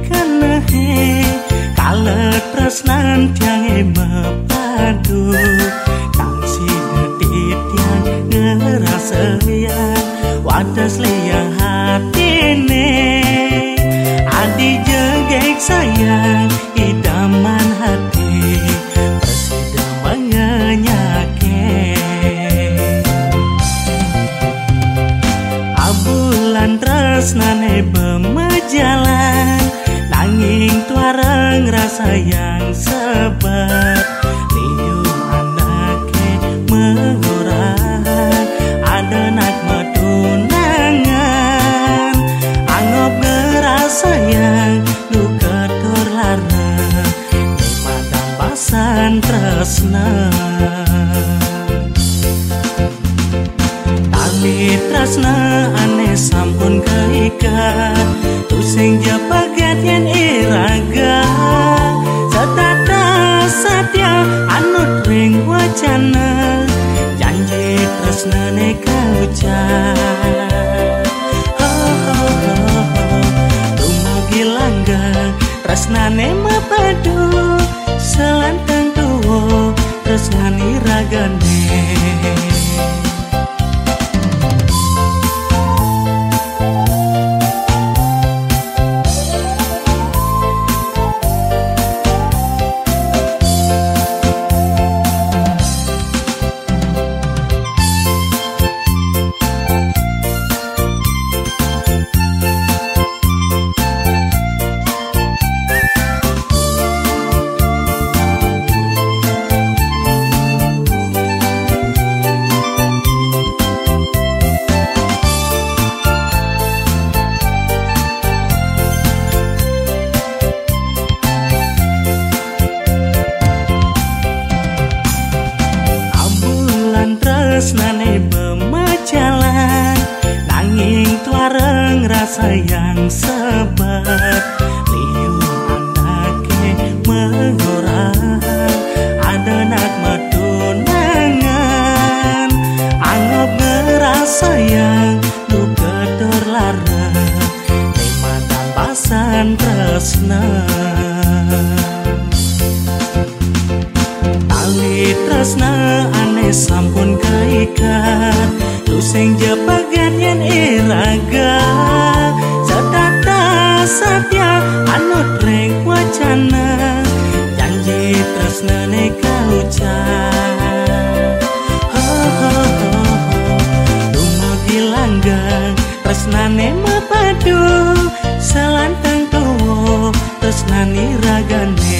kanehe kalet tresnan tiange mepadu kang sinedit yang ngerasayan wadas liang hatine adi jegek sayang idaman hati presiden mengenyake abulan tresnane bemajalan nanging tuareng rasa yang sebat liu anake mengoran ada nak medunangan anggap ngerasa yang duka terlarna dimatan pasan tresna tali tresna ane sampun keikat tusing japagat yen iraga setata satya anut ring wacana janji tresnane kaucan tumugi langgang tresnane mapadu selantang tuwo tresnani ragane tresnane bemajalan nanging tuareng rasa yang sebat liu anake mengoran ada nak medunangan anggap ngerasa yang duka terlarna nimatan pasan tresna tali tresna ane sampun keikat tusing japagat yen iraga setata satya anut ring wacana janji tresnane kaucan dumugi langgang tresnane mapadu selantang tuwo tresnani ragane